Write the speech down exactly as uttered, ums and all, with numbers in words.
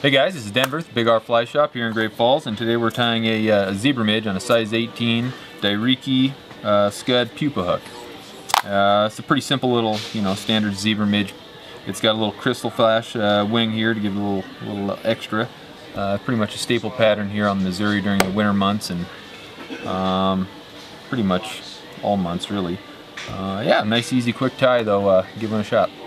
Hey guys, this is Denver, the Big R Fly Shop here in Great Falls, and today we're tying a, uh, a Zebra Midge on a size eighteen Dai-Riki uh, Scud Pupa hook. Uh, it's a pretty simple little, you know, standard Zebra Midge. It's got a little Krystal Flash uh, wing here to give it a little, little extra. Uh, pretty much a staple pattern here on the Missouri during the winter months, and um, pretty much all months really. Uh, yeah, nice, easy, quick tie though. Uh, give it a shot.